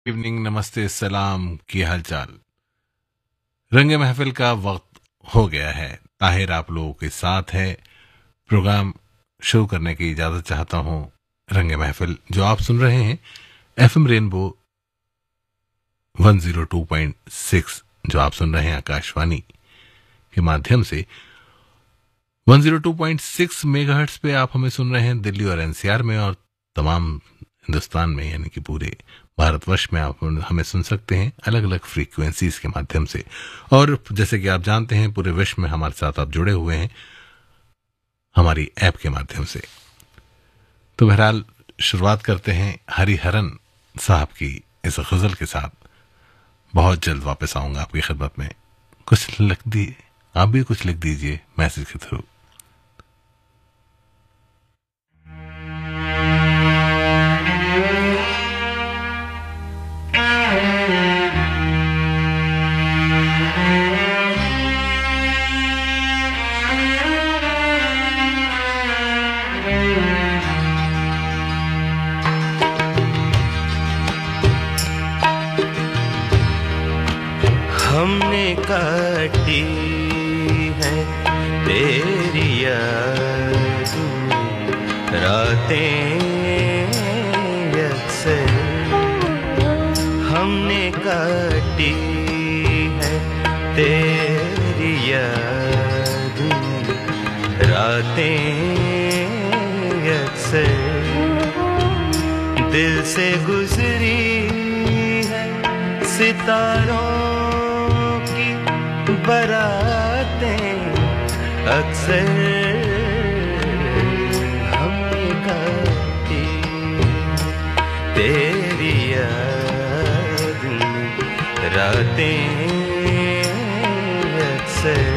Evening, नमस्ते, सलाम, की हालचाल। रंग महफिल का वक्त हो गया है। ताहिर आप लोगों के साथ है। प्रोग्राम शुरू करने की इजाजत चाहता हूं। रंग महफिल जो आप सुन रहे हैं एफएम रेनबो 102.6, जो आप सुन रहे हैं आकाशवाणी के माध्यम से 102.6 मेगाहर्ट्ज पे आप हमें सुन रहे हैं दिल्ली और एनसीआर में, और तमाम हिंदुस्तान में यानी कि पूरे भारतवर्ष में आप हमें सुन सकते हैं अलग अलग फ्रीक्वेंसीज के माध्यम से। और जैसे कि आप जानते हैं पूरे विश्व में हमारे साथ आप जुड़े हुए हैं हमारी ऐप के माध्यम से। तो बहरहाल शुरुआत करते हैं हरिहरन साहब की इस गजल के साथ। बहुत जल्द वापस आऊंगा आपकी खिदमत में। कुछ लिख दीजिए, आप भी कुछ लिख दीजिए मैसेज के थ्रू। हमने काटी है तेरी याद रातें अक्सर, हमने काटी है तेरी याद रातें अक्सर, दिल से गुजरी है सितारों बरातें अक्सर, हमने काटी तेरी याद रातें अक्सर।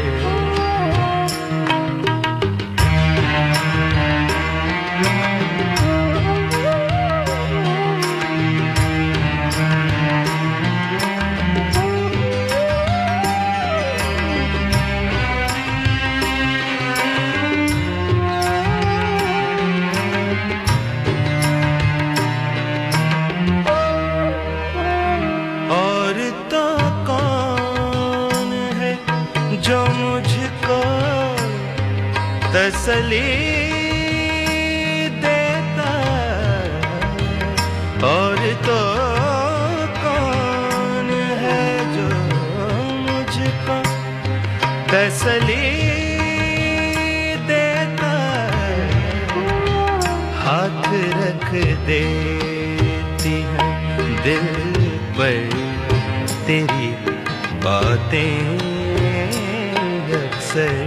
तसल्ली देता और तो कौन है जो मुझको तसल्ली देता, हाथ रख देती है दिल पर तेरी बातें अक्सर,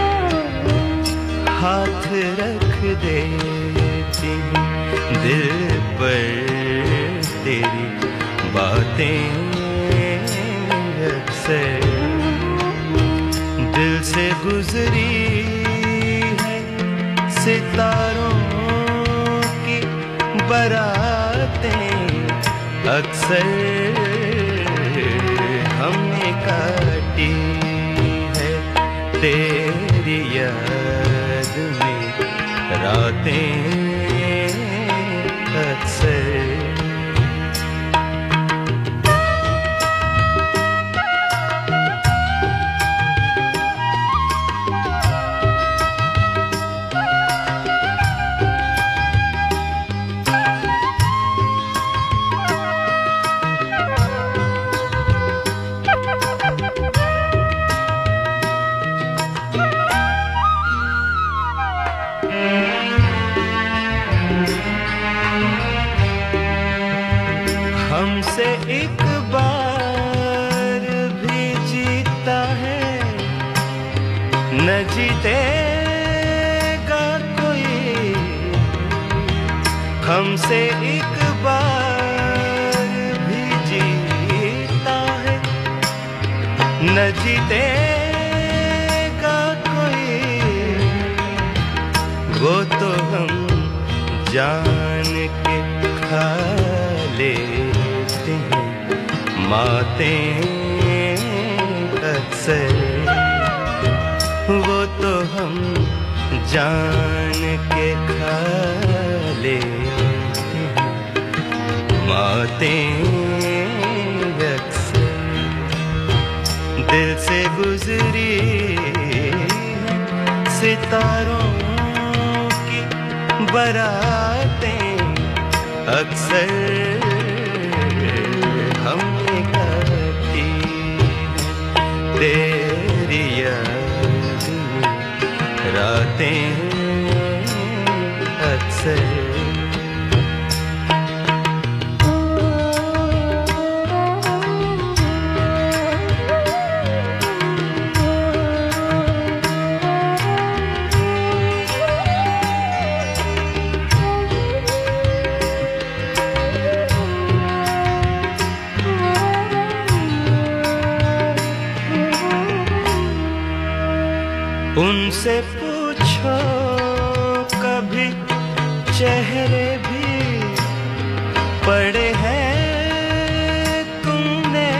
हाथ रख देती दिल पर तेरी बातें अक्सर, दिल से गुजरी है सितारों की बरातें अक्सर, हमने काटी है तेरी याद में रातें अक्सर। हमसे एक बार भी जीता है न जीतेगा कोई, हमसे एक बार भी जीता है न जीतेगा कोई, वो तो हम जान के खा लेते हैं मातें अक्सर, वो तो हम जान के खा लेते हैं बातें दिल से गुजरी सितारों की बरातें अक्सर हमने काटी तेरी याद में रातें अक्सर। उनसे पूछो कभी चेहरे भी पड़े हैं तुमने,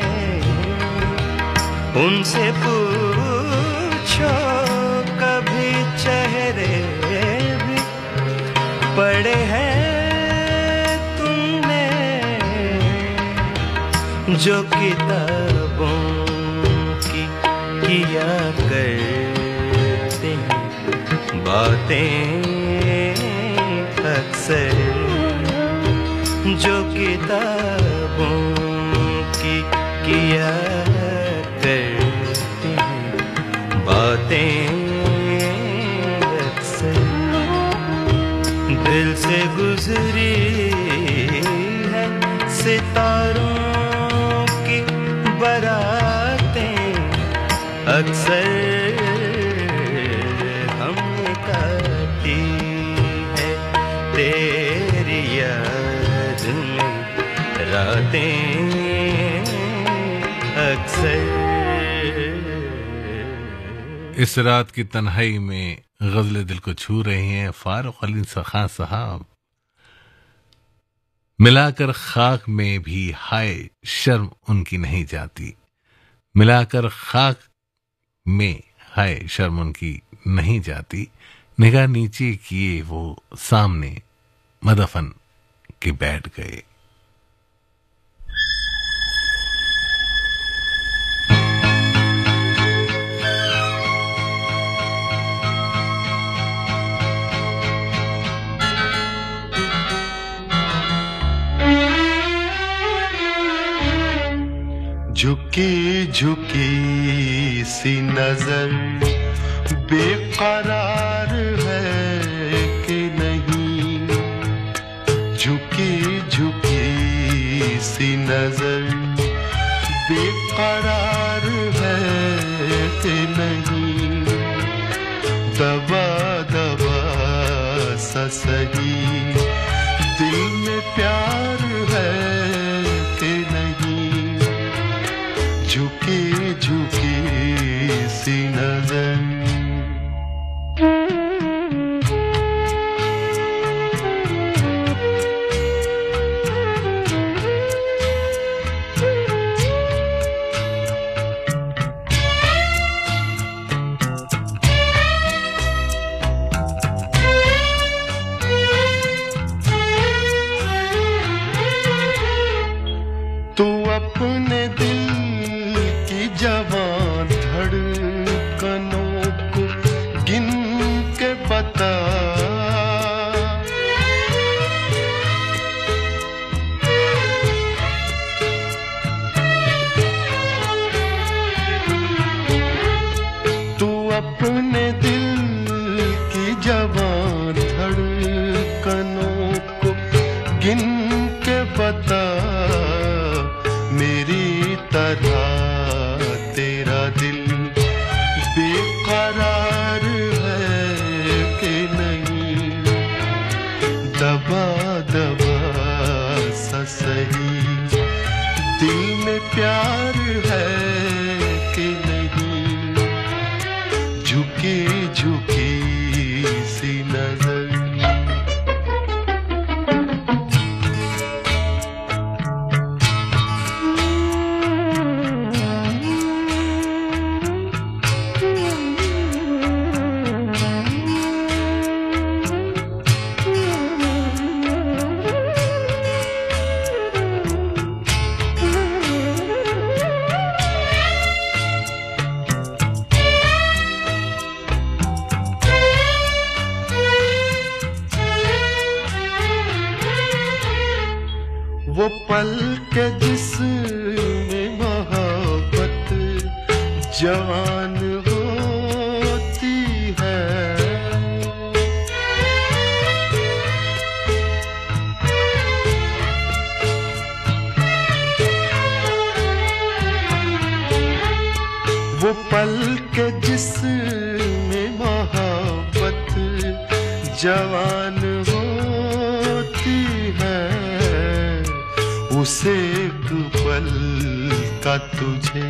उनसे पूछो कभी चेहरे भी पड़े हैं तुमने, जो किताबों की किया करते हैं बातें अक्सर, जो किताबों की किया करते हैं बातें अक्सर। दिल से गुजरी है सितारों की बरातें अक्सर हमने काटी है तेरी याद में रातें अक्सर। इस रात की तन्हाई में गजलें दिल को छू रही हैं फारूक अली खान साहब। मिलाकर खाक में भी हाय शर्म उनकी नहीं जाती, मिलाकर खाक में हाय शर्म उनकी नहीं जाती, निगाह नीचे किए वो सामने मदफन के बैठ गए। झुकी झुकी सी नजर बेकरार है कि नहीं, झुकी झुकी सी नजर बेकरार है कि नहीं, दबा दबा सा सही दिल में प्यार है कि नहीं, झुकी झुकी सी नजर। तू अपने दिल की जवान धड़कनों को गिन के बता, तू अपने दिल की जवान धड़कनों को गिन के बता, मेरी तरह तेरा दिल बेकरार है कि नहीं, दबा दबा सा सही दिल में प्यार है कि नहीं, झुकी झुकी सी नजर। पल के जिसमें मोहब्बत जवान होती है, वो पल के जिसमें मोहब्बत जवान होती है, उसे एक पल का तुझे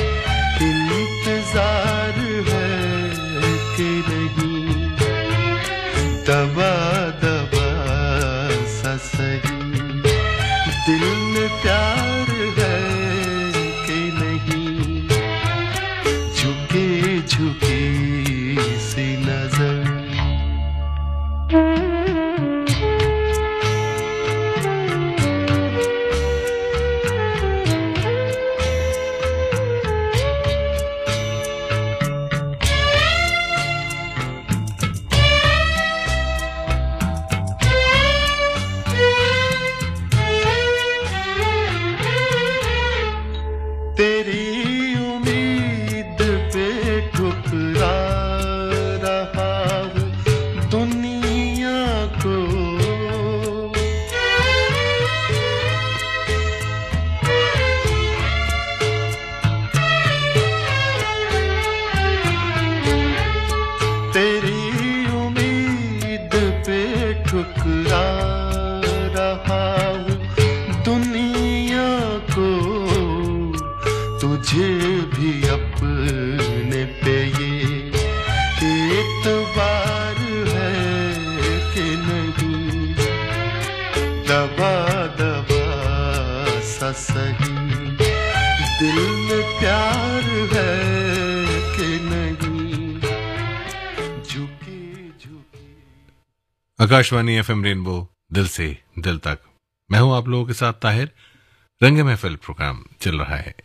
इंतजार है कि नहीं, दबा दबा सा सही दिल में प्यार है कि नहीं, झुकी झुकी सी नजर। तुझे भी अपने पे ये एतबार है कि नहीं, दबा दबा सा सही दिल में प्यार है कि नहीं, झुकी झुकी। आकाशवाणी एफएम रेनबो, दिल से दिल तक। मैं हूं आप लोगों के साथ ताहिर। रंग महफिल प्रोग्राम चल रहा है।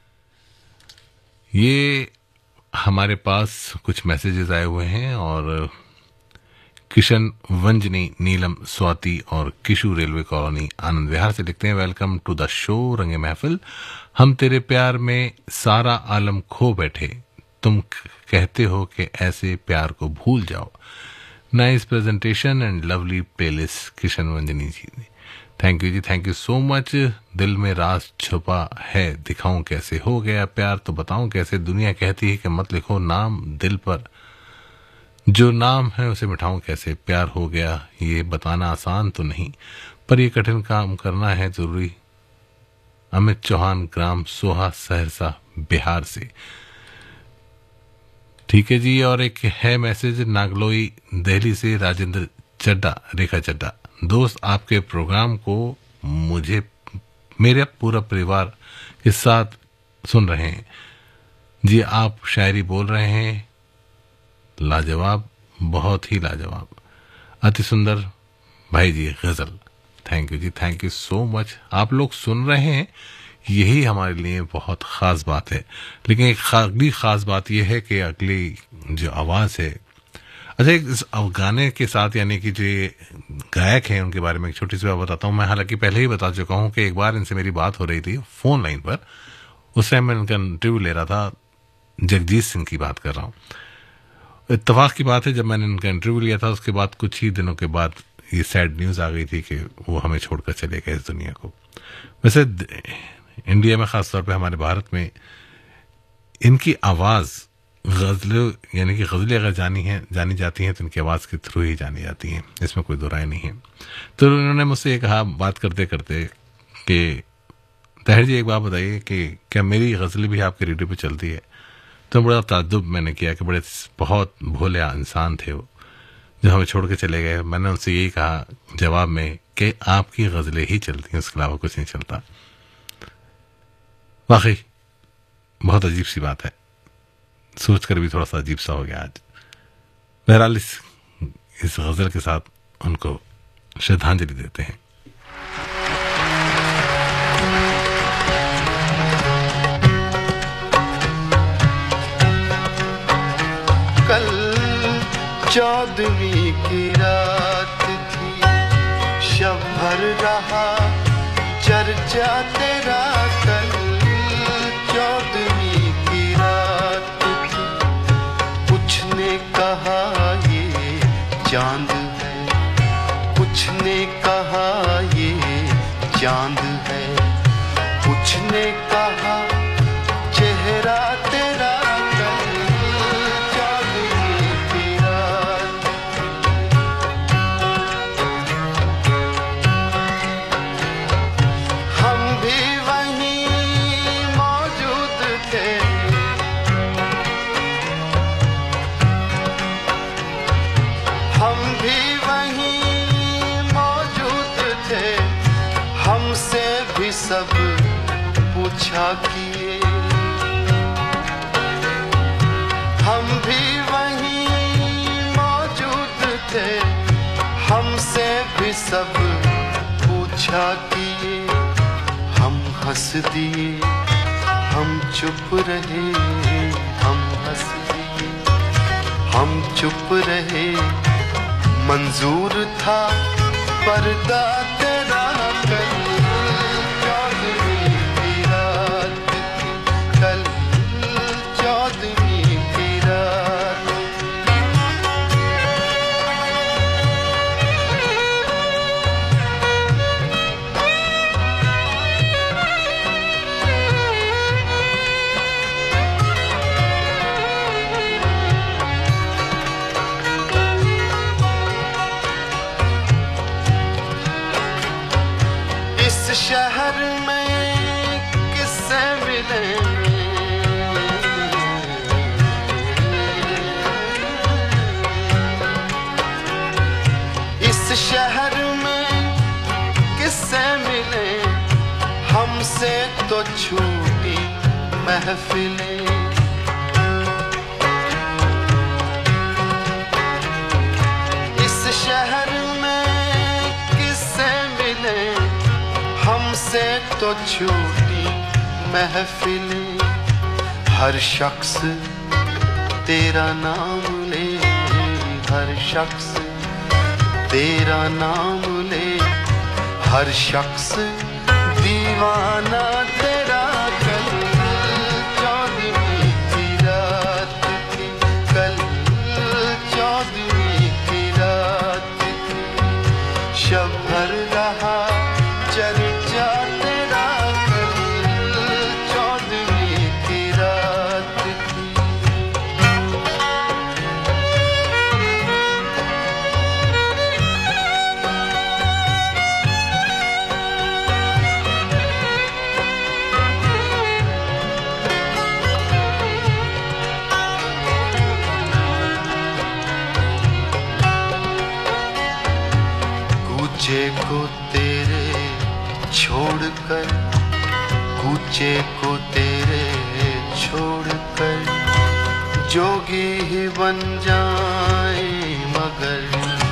ये हमारे पास कुछ मैसेजेस आए हुए हैं और किशन, वंजनी, नीलम, स्वाति और किशु रेलवे कॉलोनी आनंद विहार से लिखते हैं, वेलकम टू द शो रंग महफिल। हम तेरे प्यार में सारा आलम खो बैठे, तुम कहते हो कि ऐसे प्यार को भूल जाओ। Nice presentation and lovely playlist Kishan Vanjani ji. Thank you ji, thank you so much. दिल में राज छुपा है, दिखाऊं कैसे, हो गया प्यार तो बताऊं कैसे। दुनिया कहती है कि मत लिखो नाम दिल पर, जो नाम है उसे मिटाऊं कैसे। प्यार हो गया ये बताना आसान तो नहीं, पर ये कठिन काम करना है जरूरी। अमित चौहान, ग्राम सोहा, सहरसा, बिहार से। ठीक है जी। और एक है मैसेज नागलोई, दिल्ली से राजेंद्र चड्डा, रेखा चड्डा। दोस्त, आपके प्रोग्राम को मुझे मेरे पूरा परिवार के साथ सुन रहे हैं जी। आप शायरी बोल रहे हैं, लाजवाब, बहुत ही लाजवाब, अति सुंदर भाई जी गजल। Thank you ji, thank you so much. आप लोग सुन रहे हैं, यही हमारे लिए बहुत ख़ास बात है। लेकिन एक अगली ख़ास बात यह है कि अगली जो आवाज़ है, अच्छा, इस गाने के साथ यानी कि जो गायक हैं उनके बारे में एक छोटी सी बात बताता हूँ। मैं हालांकि पहले ही बता चुका हूँ कि एक बार इनसे मेरी बात हो रही थी फ़ोन लाइन पर। उस टाइम मैं इनका इंटरव्यू ले रहा था, जगजीत सिंह की बात कर रहा हूँ। इत्तेफाक की बात है, जब मैंने इनका इंटरव्यू लिया था उसके बाद कुछ ही दिनों के बाद ये सैड न्यूज़ आ गई थी कि वो हमें छोड़कर चले गए इस दुनिया को। वैसे इंडिया में ख़ासतौर पर हमारे भारत में इनकी आवाज़ गज़लें, यानी कि गज़लें अगर जानी जाती हैं तो इनकी आवाज़ के थ्रू ही जानी जाती हैं, इसमें कोई दो राय नहीं है। तो उन्होंने मुझसे ये कहा बात करते करते कि ताहिर जी एक बात बताइए कि क्या मेरी गज़लें भी आपके रेडियो पे चलती है। तो बड़ा ताज्जुब मैंने किया कि बड़े बहुत भोले इंसान थे वो जो हमें छोड़ के चले गए। मैंने उनसे यही कहा जवाब में कि आपकी गज़लें ही चलती हैं, उसके अलावा कुछ नहीं चलता। वाकई बहुत अजीब सी बात है, सोचकर भी थोड़ा सा अजीब सा हो गया आज। बहरहाल इस गज़ल के साथ उनको श्रद्धांजलि देते हैं। कल 14वीं की रात थी, शब भर रहा चर्चा तेरा कल 14वीं की रात थी। कुछ ने कहा ये चांद है, कुछ ने कहा ये चांद है, कुछ ने कहा चेहरा तेरा कल 14वीं की रात थी। हम भी वहीं मौजूद थे, हम भी वहीं मौजूद थे, हमसे भी सब पूछा किए। हम भी वहीं मौजूद थे, हमसे भी सब पूछा किए। हम हंस दिए, हम चुप रहे, हम हंस दिए, हम चुप रहे। मंजूर था पर्दा तेरा कल 14वीं की रात थी, कल 14वीं की रात थी। इस शहर में किससे मिले, इस शहर में किससे मिले, हमसे तो छूटी महफिलें। इस शहर में किससे मिले, हमसे तो छूटी महफिलें। हर शख्स तेरा नाम ले, हर शख्स तेरा नाम ले, हर शख्स दीवाना तेरा कल 14वीं की रात थी, कल 14वीं की रात थी। शब भर रहा चर्चा तेरा कल 14वीं की रात थी। कूचे को तेरे छोड़कर, कूचे को तेरे छोड़कर, जोगी ही बन जाए मगर।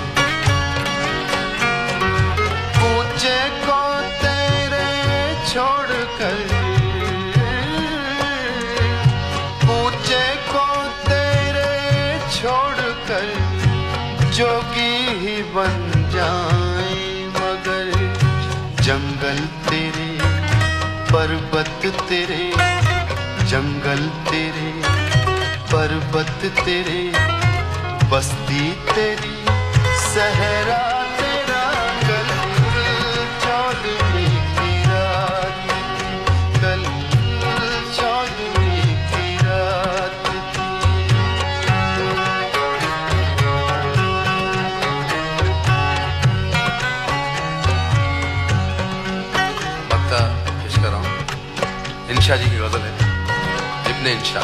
कूचे को तेरे छोड़कर, कूचे को तेरे छोड़कर, जोगी ही बन जाए मगर। जंगल तेरे, पर्वत तेरे, जंगल तेरे, पर्वत तेरे, बस्ती तेरी, सहरा तेरा कल 14वीं की रात थी, कल 14वीं की रात थी। मक्ता पेश कर रहा हूँ, इंशा जी की गजल है, इब्ने इंशा।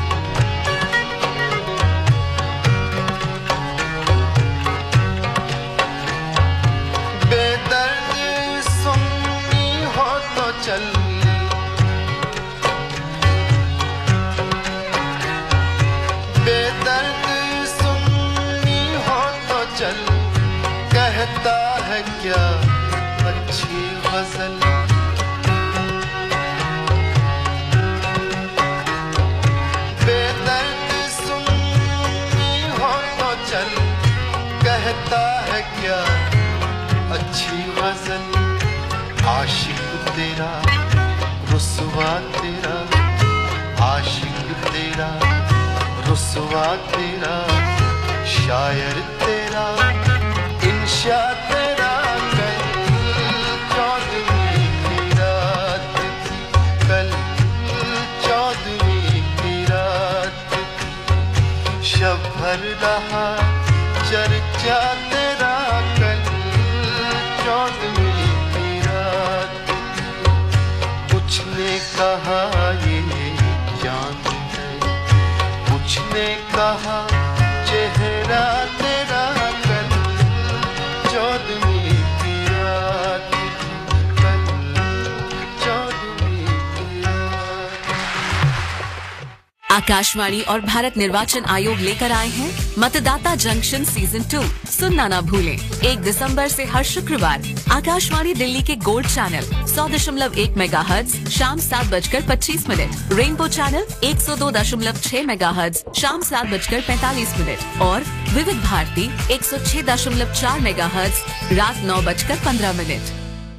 बेदर्द सुन्नी हो तो चल, बेदर्द सुन्नी हो तो चल, कहता है क्या अच्छी गजल। बेदर्द सुन्नी हो तो चल, कहता है क्या अच्छी गजल। आशिक तेरा तेरा, रुसवा तेरा, आशिक तेरा, रुसवा तेरा, शायर तेरा, इंशा तेरा, कल 14वीं की रात थी, कल 14वीं की रात थी, शब भर रहा चर्चा तेरा, कल 14वीं की रात थी, कुछ ने कहा ये चांद है, कुछ ने कहा चेहरा तेरा, कल 14वीं की रात थी, कल 14वीं की रात। आकाशवाणी और भारत निर्वाचन आयोग लेकर आए हैं मतदाता जंक्शन सीजन 2। सुनना ना भूलें। 1 दिसंबर से हर शुक्रवार आकाशवाणी दिल्ली के गोल्ड चैनल 100.1 मेगाहर्ट्ज शाम 7:25, रेनबो चैनल 102.6 मेगाहर्ट्ज शाम 7:45 और विविध भारती 106.4 मेगाहर्ट्ज रात 9:15।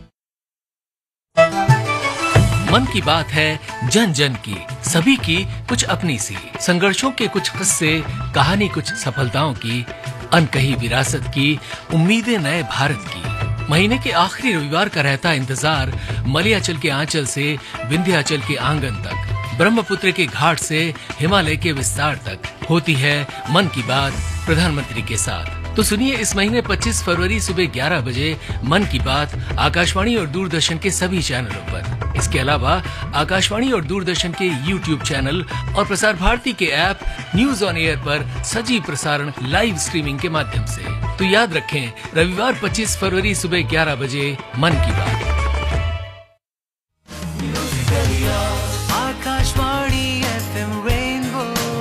मन की बात है जन जन की, सभी की कुछ अपनी सी, संघर्षों के कुछ किस्से, कहानी कुछ सफलताओं की, अनकही विरासत की, उम्मीदें नए भारत की। महीने के आखिरी रविवार का रहता इंतजार मलयाचल के आंचल से विंध्याचल के आंगन तक, ब्रह्मपुत्र के घाट से हिमालय के विस्तार तक होती है मन की बात प्रधानमंत्री के साथ। तो सुनिए इस महीने 25 फरवरी सुबह 11 बजे मन की बात आकाशवाणी और दूरदर्शन के सभी चैनलों पर। इसके अलावा आकाशवाणी और दूरदर्शन के YouTube चैनल और प्रसार भारती के ऐप न्यूज ऑन एयर पर सजीव प्रसारण लाइव स्ट्रीमिंग के माध्यम से। तो याद रखें, रविवार 25 फरवरी सुबह 11 बजे मन की बात। Akashvani FM rainbow.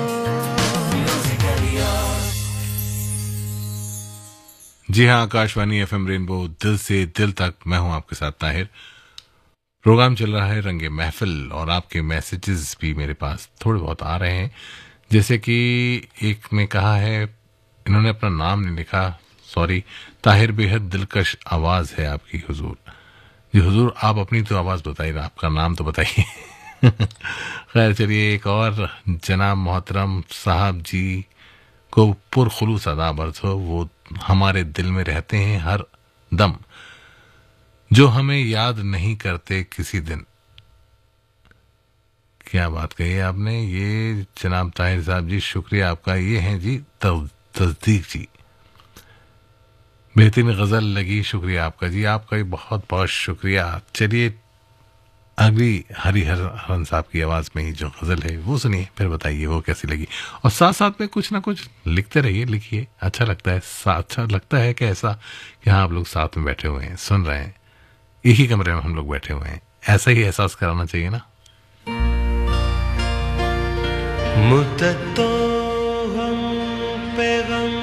जी हाँ, आकाशवाणी FM रेनबो, दिल से दिल तक। मैं हूं आपके साथ ताहिर। प्रोग्राम चल रहा है रंगे महफिल और आपके मैसेजेस भी मेरे पास थोड़े बहुत आ रहे हैं। जैसे कि एक ने कहा है, इन्होंने अपना नाम नहीं लिखा, सॉरी, ताहिर बेहद दिलकश आवाज़ है आपकी हुजूर। जी हुजूर, आप अपनी तो आवाज़ बताइए, आपका नाम तो बताइए। खैर चलिए, एक और जनाब मोहतरम साहब जी को पुरखुलूस अदा बर्थ हो, वो हमारे दिल में रहते हैं हर दम, जो हमें याद नहीं करते किसी दिन। क्या बात कही आपने, ये जनाब ताहिर साहब जी, शुक्रिया आपका। ये हैं जी तस्दीक जी, बेहतरीन गजल लगी, शुक्रिया आपका जी, आपका भी बहुत बहुत शुक्रिया। चलिए अगली हरिहरन साहब की आवाज में ही जो गजल है वो सुनिए, फिर बताइए वो कैसी लगी। और साथ साथ में कुछ ना कुछ लिखते रहिए, लिखिए, अच्छा लगता है। अच्छा लगता है कि ऐसा कि हाँ आप लोग साथ में बैठे हुए हैं, सुन रहे हैं, एक ही कमरे में हम लोग बैठे हुए हैं, ऐसा ही एहसास कराना चाहिए ना। मुद्दतों हम पे गम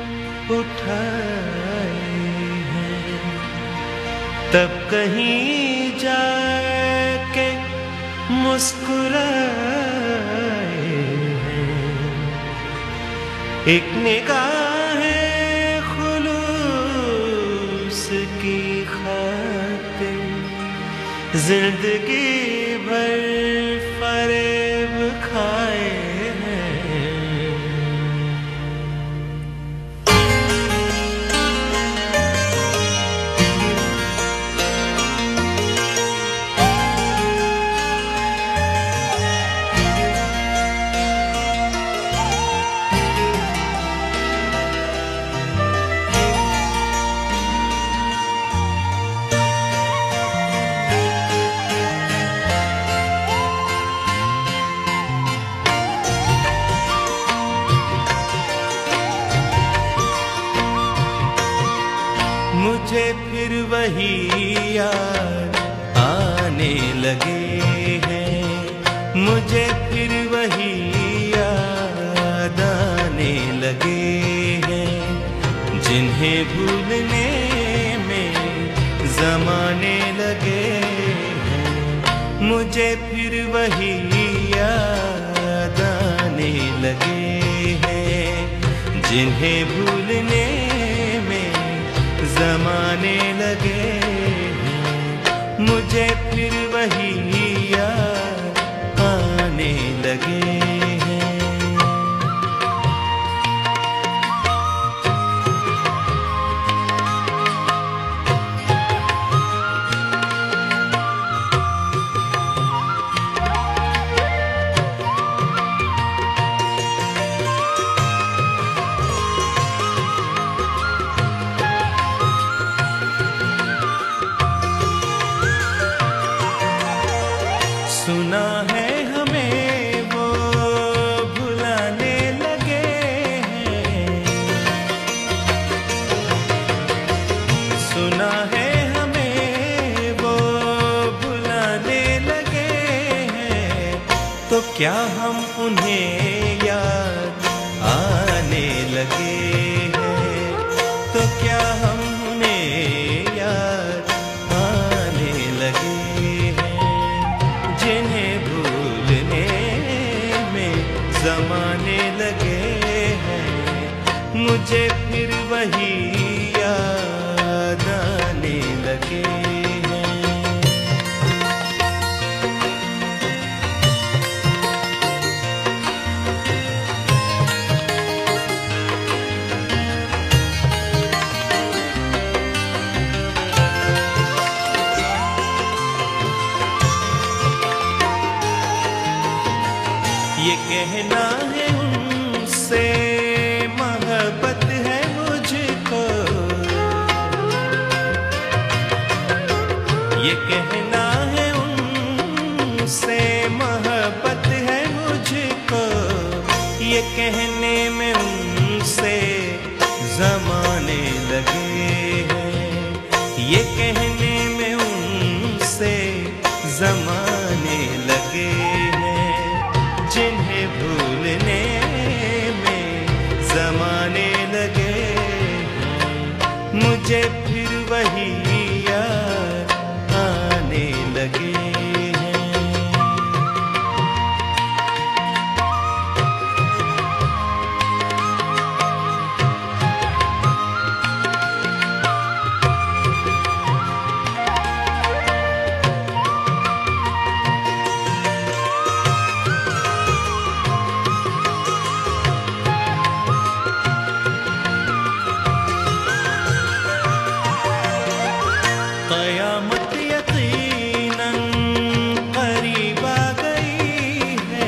उठाए हैं, तब कहीं जाके मुस्कुराए हैं, एक निगाह खुलूस की खातिर जिंदगी भर फरेब खाए हैं। मुझे फिर वही याद आने लगे हैं, मुझे फिर वही याद आने लगे हैं, जिन्हें भूलने में ज़माने लगे हैं। मुझे फिर वही याद आने लगे हैं, जिन्हें भूलने में ज़माने लगे हैं। मुझे फिर वही याद आने लगे हैं। सुना है हमें वो भुलाने लगे हैं, सुना है हमें वो भुलाने लगे हैं, तो क्या हम उन्हें याद आने लगे हैं, तो क्या हम उन्हें याद आने लगे हैं, जिन्हें भूलने में ज़माने लगे हैं, मुझे फिर वही याद आने लगे हैं। ये कहना है उनसे मोहब्बत है मुझको, ये कहना है उनसे मोहब्बत है मुझको, ये कहने में उनसे ज़माने लगे हैं, ये कहने में उनसे ज़माने लगे हैं, जिन्हें भूलने में ज़माने लगे हैं, मुझे फिर वही याद आने लगे हैं। क़यामत यकीनन करीब आ गई है,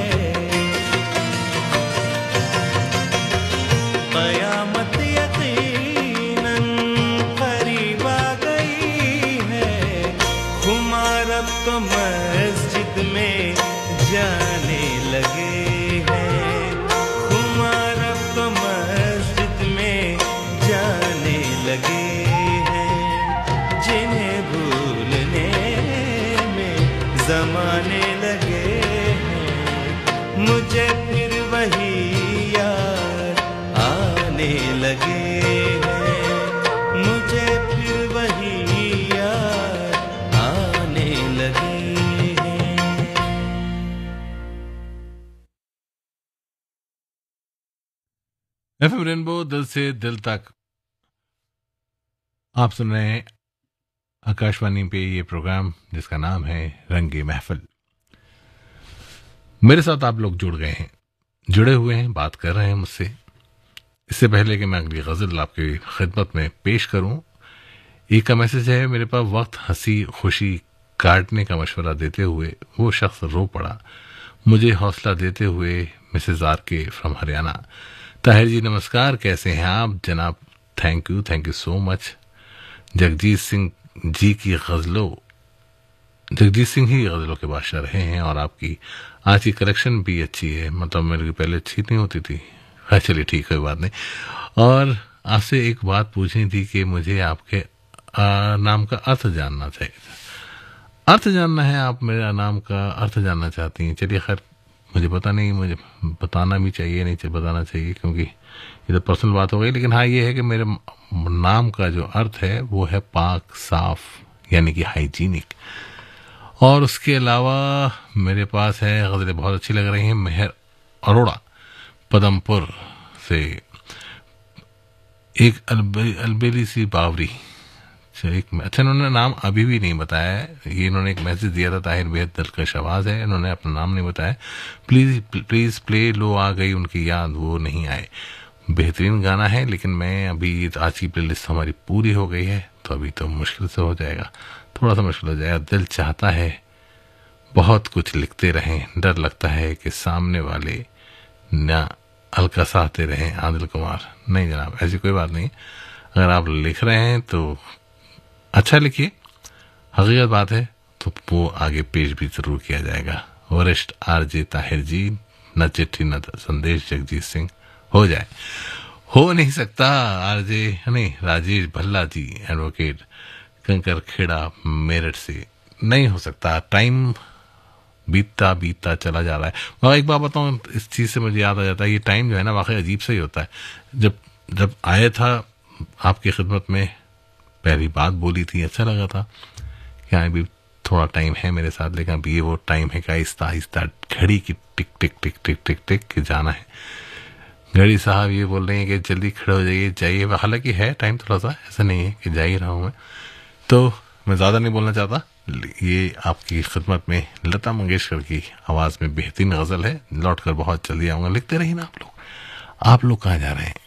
क़यामत यकीनन करीब आ गई है, खुमार अब तो मस्जिद में जाने लगे हैं, खुमार अब तो मस्जिद में जाने लगे हैं, जिन्हें भूलने में ज़माने लगे हैं, मुझे फिर वही याद आने लगे हैं, मुझे फिर वही याद आने लगे हैं। एफएम रेनबो दिल से दिल तक आप सुन रहे हैं आकाशवाणी पे ये प्रोग्राम जिसका नाम है रंगे महफिल। मेरे साथ आप लोग जुड़ गए हैं, जुड़े हुए हैं, बात कर रहे हैं मुझसे। इससे पहले कि मैं अगली गजल आपकी खिदमत में पेश करूं, एक का मैसेज है मेरे पास। वक्त हंसी खुशी काटने का मशवरा देते हुए वो शख्स रो पड़ा, मुझे हौसला देते हुए mrs R K from Haryana. Tahir ji नमस्कार, कैसे हैं आप जनाब? Thank you so much. Jagjit Singh ji की गजलों, जगजीत सिंह ही गजलों के बादशाह रहे हैं और आपकी आज की कलेक्शन भी अच्छी है, मतलब मेरे पहले अच्छी नहीं होती थी। चलिए ठीक है, बात नहीं। और आपसे एक बात पूछनी थी कि मुझे आपके नाम का अर्थ जानना चाहिए था। अर्थ जानना है, आप मेरा नाम का अर्थ जानना चाहती हैं। चलिए खैर, मुझे पता नहीं, मुझे बताना भी चाहिए नहीं चाहिए, बताना चाहिए क्योंकि ये तो पर्सनल बात हो गई। लेकिन हाँ, ये है कि मेरे नाम का जो अर्थ है वो है पाक साफ, यानी कि हाइजीनिक। और उसके अलावा मेरे पास है, गज़लें बहुत अच्छी लग रही हैं। मेहर अरोड़ा पदमपुर से, एक अलबेली सी बावरी अच्छा, इन्होंने नाम अभी भी नहीं बताया है। ये इन्होंने एक मैसेज दिया था, ताहिर बेहद दिलकश आवाज़ है, इन्होंने अपना नाम नहीं बताया। प्लीज़ प्लीज़ प्ले लो आ गई उनकी याद वो नहीं आए। बेहतरीन गाना है, लेकिन मैं अभी आज की प्लेलिस्ट हमारी पूरी हो गई है, तो अभी तो मुश्किल से हो जाएगा, थोड़ा सा मुश्किल हो जाएगा। दिल चाहता है बहुत कुछ लिखते रहें, डर लगता है कि सामने वाले ना हल्का सहते रहें। आदिल कुमार, नहीं जनाब, ऐसी कोई बात नहीं। अगर आप लिख रहे हैं तो अच्छा लिखिए, हकीकत बात है तो वो आगे पेश भी जरूर किया जाएगा। वरिष्ठ आरजे ताहिर जी, न चिट्ठी न संदेश, जगजीत सिंह हो जाए। हो नहीं सकता आरजे नहीं, राजेश भल्ला जी, एडवोकेट, कंकर खेड़ा, मेरठ से, नहीं हो सकता। टाइम बीतता बीतता चला जा रहा है। और एक बात बताऊं, इस चीज़ से मुझे याद आ जाता है, ये टाइम जो है ना वाकई अजीब सा ही होता है। जब आया था आपकी खिदमत में, पहली बात बोली थी, अच्छा लगा था कि अभी थोड़ा टाइम है मेरे साथ, लेकिन अभी ये वो टाइम है कि आहिस्ता आहिस्ता घड़ी की टिक टिक टिक टिक टिक टिक के जाना है। घड़ी साहब ये बोल रहे हैं कि जल्दी खड़े हो जाइए, जाइए। हालांकि है टाइम थोड़ा सा, ऐसा नहीं है कि जा ही रहा हूँ मैं, तो मैं ज़्यादा नहीं बोलना चाहता। ये आपकी खिदमत में लता मंगेशकर की आवाज़ में बेहतरीन गज़ल है। लौट कर बहुत जल्दी आऊँगा। लिखते रहिए ना आप लोग कहाँ जा रहे हैं?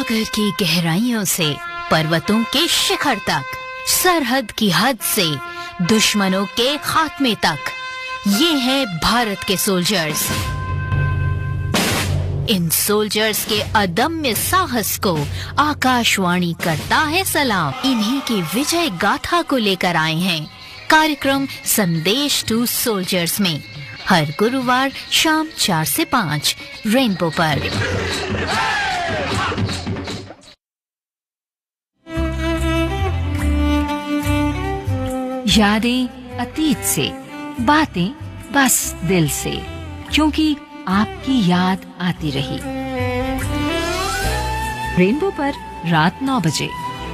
सागर की गहराइयों से पर्वतों के शिखर तक, सरहद की हद से दुश्मनों के खात्मे तक, ये है भारत के सोल्जर्स। इन सोल्जर्स के अदम्य साहस को आकाशवाणी करता है सलाम। इन्हीं की विजय गाथा को लेकर आए हैं कार्यक्रम संदेश टू सोल्जर्स में, हर गुरुवार शाम 4 से 5 रेनबो पर। यादें अतीत से, बातें बस दिल से, क्योंकि आपकी याद आती रही। रेनबो पर रात 9 बजे।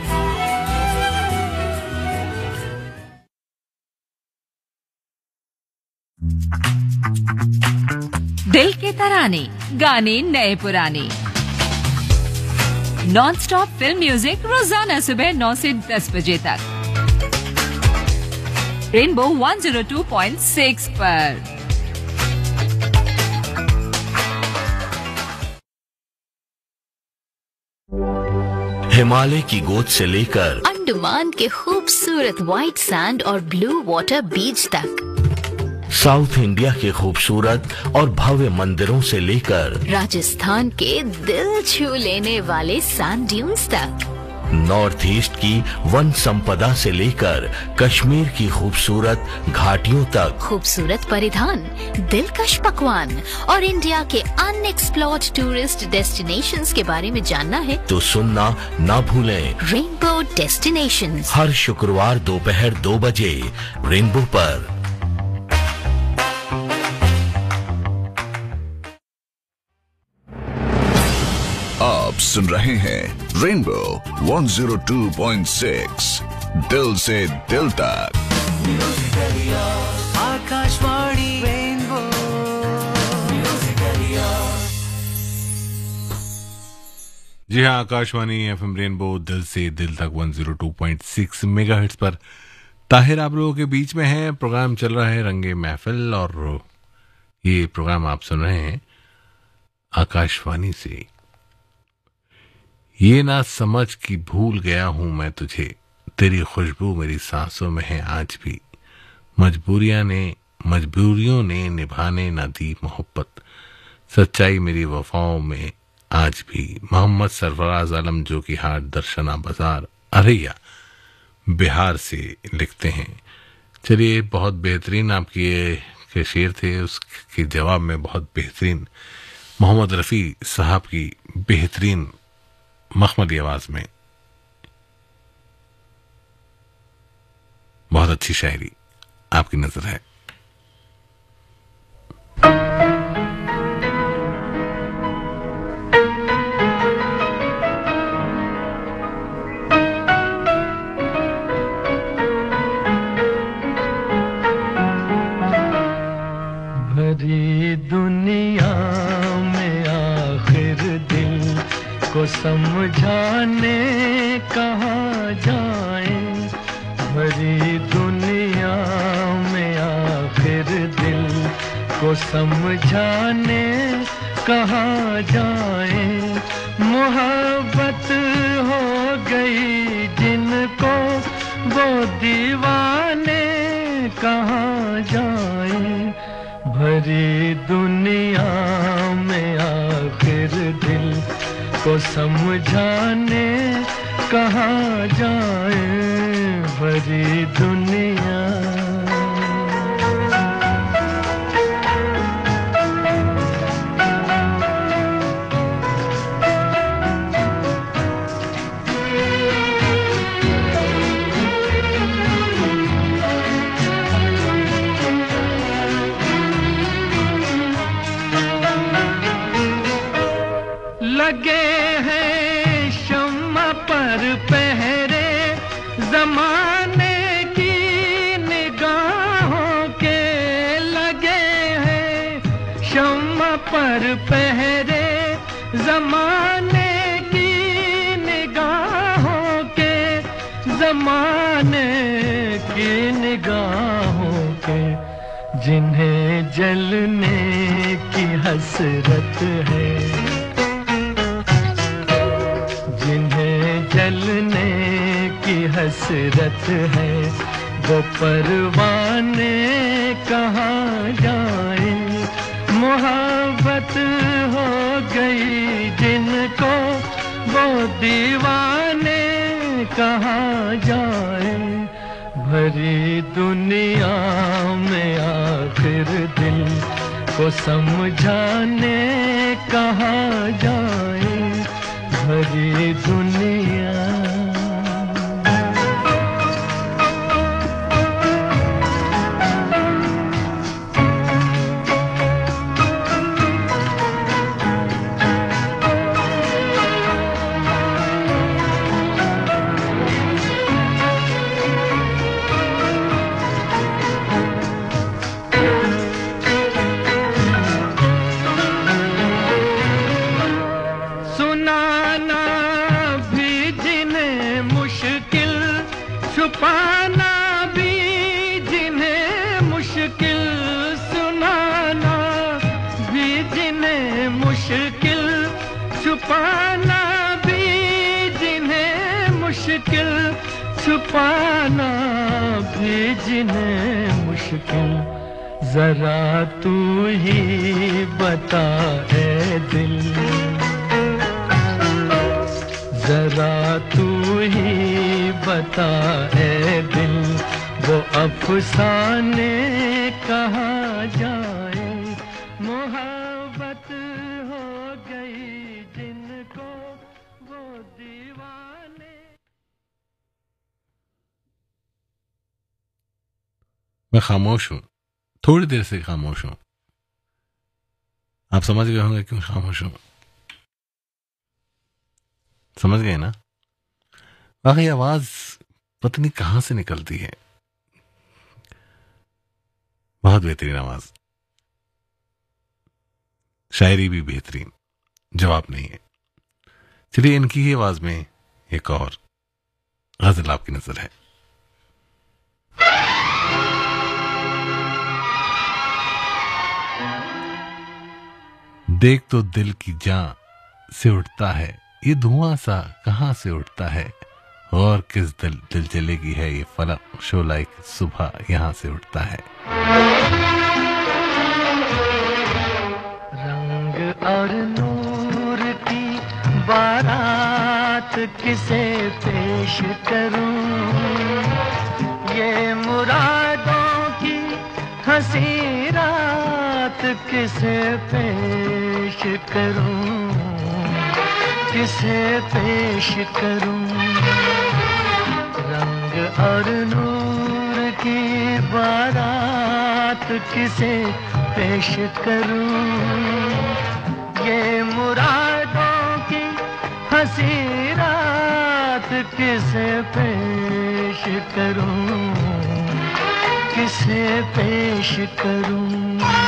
दिल के तराने, गाने नए पुराने, नॉन स्टॉप फिल्म म्यूजिक रोजाना सुबह 9 से 10 बजे तक रेनबो 102.6 पर। हिमालय की गोद से लेकर अंडमान के खूबसूरत व्हाइट सैंड और ब्लू वाटर बीच तक, साउथ इंडिया के खूबसूरत और भव्य मंदिरों से लेकर राजस्थान के दिल छू लेने वाले सैंड ड्यून्स तक, नॉर्थ ईस्ट की वन संपदा से लेकर कश्मीर की खूबसूरत घाटियों तक, खूबसूरत परिधान, दिलकश पकवान और इंडिया के अनएक्सप्लोर्ड टूरिस्ट डेस्टिनेशंस के बारे में जानना है तो सुनना ना भूलें रेनबो डेस्टिनेशंस, हर शुक्रवार दोपहर 2 बजे रेनबो पर। आप सुन रहे हैं रेनबो 102.6 दिल से दिल तक। आकाशवाणी रेनबो। जी हाँ, आकाशवाणी एफएम रेनबो दिल से दिल तक 102.6 मेगाहर्ट्ज पर ताहिर आप लोगों के बीच में है। प्रोग्राम चल रहा है रंगे महफिल और ये प्रोग्राम आप सुन रहे हैं आकाशवाणी से। ये ना समझ कि भूल गया हूं मैं तुझे, तेरी खुशबू मेरी सांसों में है आज भी, मजबूरियों ने निभाने ना दी मोहब्बत, सच्चाई मेरी वफाओं में आज भी। मोहम्मद सरफराज आलम जो कि हाट दर्शना बाजार अरैया बिहार से लिखते हैं। चलिए, बहुत बेहतरीन आपके के शेर थे, उसके जवाब में बहुत बेहतरीन मोहम्मद रफ़ी साहब की बेहतरीन मखमली आवाज में बहुत अच्छी शायरी आपकी नजर है। भरी दुनिया में आखिर दिल को समझाने कहाँ जाए, भरी दुनिया में आखिर दिल को समझाने कहाँ जाए। मोहब्बत हो गई जिनको वो दीवाने कहाँ जाए, भरी दुनिया में आखिर दिल को समझाने कहाँ जाए, भरी दुनिया। लगे हैं शम्मा पर पहरे जमाने की निगाहों के, लगे हैं शम्मा पर पहरे जमाने की निगाहों के, जमाने की निगाहों के, जिन्हें जलने की हसरत है, हसरत है, वो परवाने कहाँ जाए। मोहब्बत हो गई जिनको, वो दीवाने कहाँ जाए। भरी दुनिया में आखिर दिल को समझाने कहाँ जाए। भरी दुनिया छुपाना भी जिन्हें मुश्किल, सुनाना भी जिन्हें मुश्किल, छुपाना भी जिन्हें मुश्किल, छुपाना भी जिन्हें मुश्किल। जरा तू ही बता ऐ दिल, जरा तू ही बता ऐ दिल, वो अफसाने कहाँ जाए। मोहब्बत हो गई जिनको, वो दीवाने। मैं खामोश हूं, थोड़ी देर से खामोश हूं। आप समझ गए होंगे क्यों खामोश हूं। समझ गए ना। वाकई आवाज पता नहीं कहां से निकलती है, बहुत बेहतरीन आवाज, शायरी भी बेहतरीन, जवाब नहीं है। चलिए इनकी ही आवाज में एक और गजल आपकी नजर है। देख तो दिल की जान से उठता है ये धुआं सा, कहां से उठता है, और किस दिल जलेगी है ये फलक, शोला एक सुबह यहां से उठता है। रंग और नूर की बारात किसे पेश करूं, ये मुरादों की हंसी रात किसे पेश करूं, किसे पेश करूं। रंग और नूर की बारात किसे पेश करूं, ये मुरादों की हंसी रात किसे पेश करूं, किसे पेश करूं।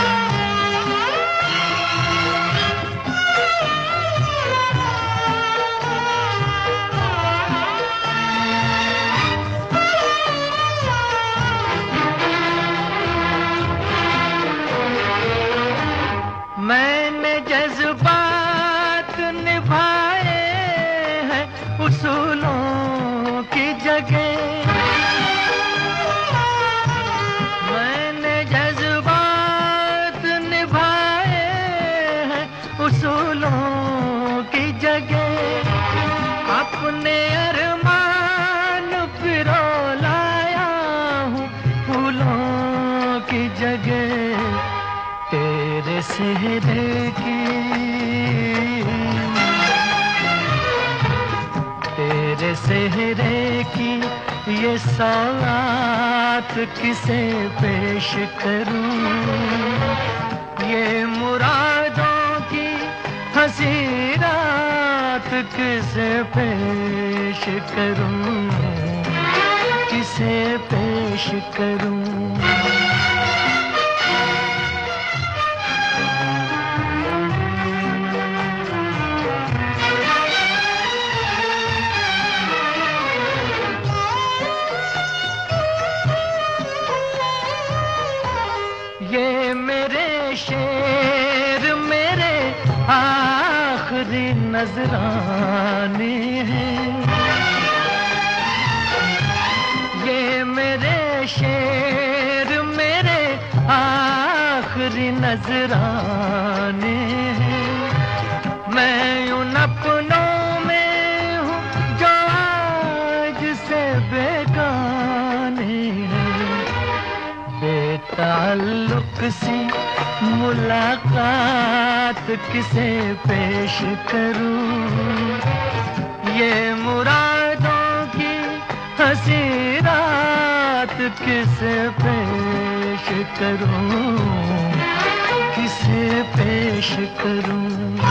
मैंने जज्बात निभाए हैं उसूलों की जगह, मैंने जज्बात निभाए हैं उसूलों की जगह। अपने अरमान पिरो लाया हूँ फूलों की जगह। तेरे सेहरे की, तेरे सेहरे की ये सौगात किसे पेश करूं, ये मुरादों की हंसी रात किसे पेश करूं, किसे पेश करूं। ये मेरे शेर मेरे आखिरी नजराने हैं, शेर मेरे आखिरी नजराने हैं। मैं उन अपनों में हूँ जो आज से बेगाने हैं। बेताल्लुक सी मुलाकात किसे पेश करूं, ये मुरादों की हंसी रात किसे पेश करूं, किसे पेश करूं।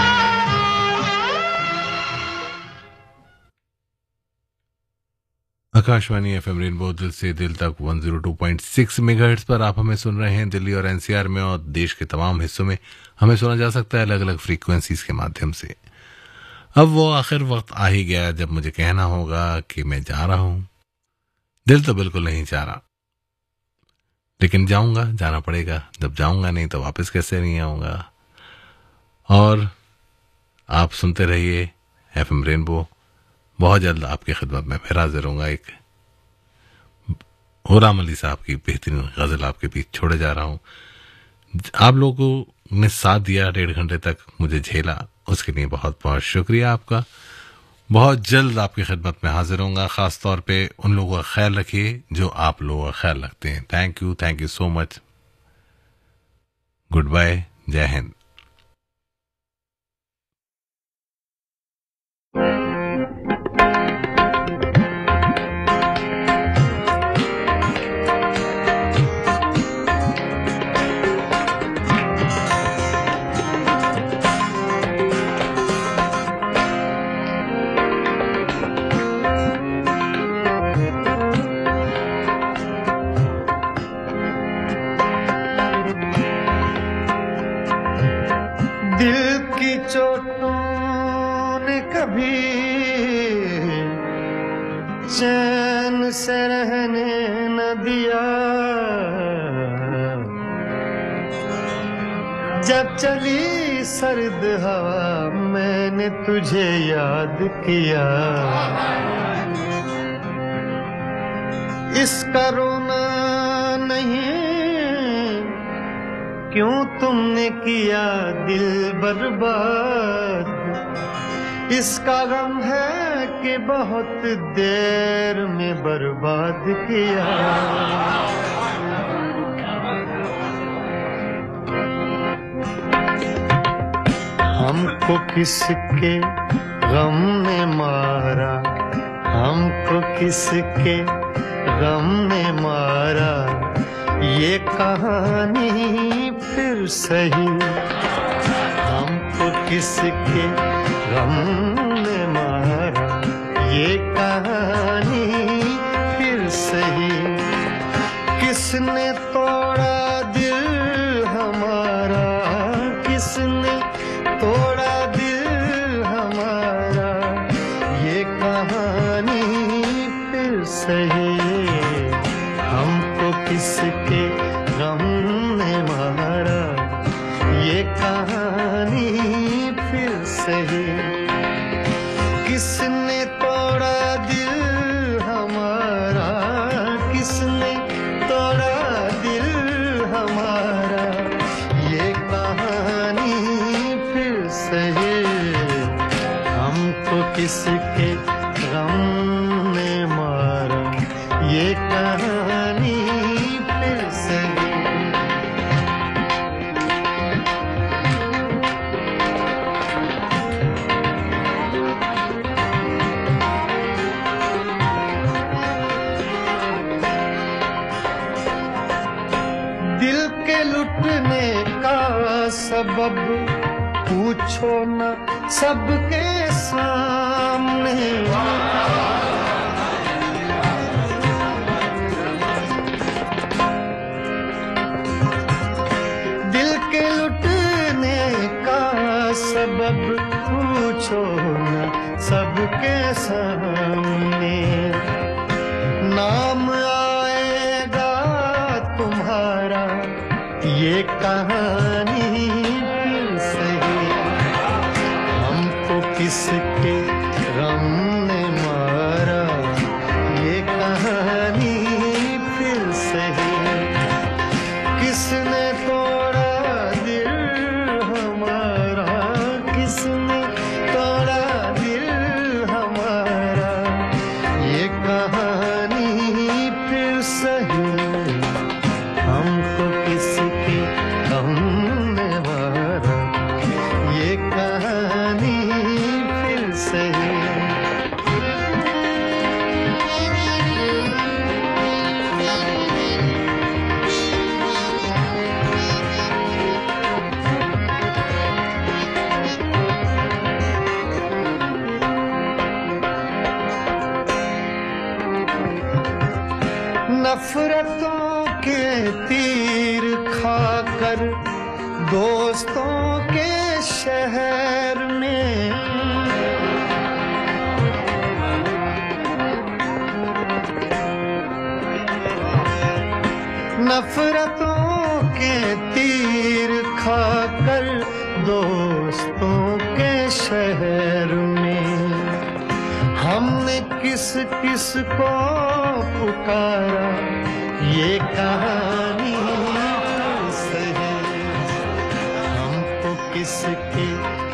आकाशवाणी एफएम रेनबो दिल से दिल तक 102.6 मेगाहर्ट्ज पर आप हमें सुन रहे हैं। दिल्ली और एनसीआर में और देश के तमाम हिस्सों में हमें सुना जा सकता है अलग अलग फ्रीक्वेंसीज के माध्यम से। अब वो आखिर वक्त आ ही गया जब मुझे कहना होगा कि मैं जा रहा हूं। दिल तो बिल्कुल नहीं चाह रहा, लेकिन जाऊंगा, जाना पड़ेगा। जब जाऊंगा नहीं तो वापस कैसे नहीं आऊंगा। और आप सुनते रहिए एफएम रेनबो। बहुत जल्द आपकी खिदमत में फिर हाजिर होऊंगा। एक हुराम अली साहब की बेहतरीन गजल आपके बीच छोड़े जा रहा हूं। आप लोगों ने साथ दिया, 1.5 घंटे तक मुझे झेला, उसके लिए बहुत बहुत शुक्रिया आपका। बहुत जल्द आपकी खिदमत में हाजिर होऊंगा। खास तौर पे उन लोगों का ख्याल रखिए जो आप लोगों का ख्याल रखते हैं। Thank you so much. Good bye, जय हिंद। चैन से रहने न दिया, जब चली सर्द हवा मैंने तुझे याद किया। इसका रोना नहीं, क्यों तुमने किया दिल बर्बाद। इसका गम है कि बहुत देर में बर्बाद किया। हमको किसके गम ने मारा, हमको किसके गम ने मारा, ये कहानी फिर सही। हमको किसके गम ने मारा, ये कहानी फिर सही। किसने तोड़ा दिल हमारा, किसने तोड़ा दिल हमारा, ये कहानी फिर सही। हमको किसके गम ने मारा, ये कहानी फिर सही। किसने तोड़ा दिल हमारा, किसने तोड़ा दिल हमारा, ये कहानी फिर सही। हमको किसके गम ने मारा, ये कहानी फिर सही। सबब पूछो न सबके सामने। दिल के लुटने का सबब पूछो न सबके सामने। नाम आएगा तुम्हारा, ये कहानी फिर सही। हमको किसके गम ने मारा, ये कहानी फिर सही। नफरतों के तीर खाकर दोस्तों के शहर में नफरतों के तीर खाकर दोस्तों के शहर में हमने किस किस को पुकारा ये कहानी सही हमको किसके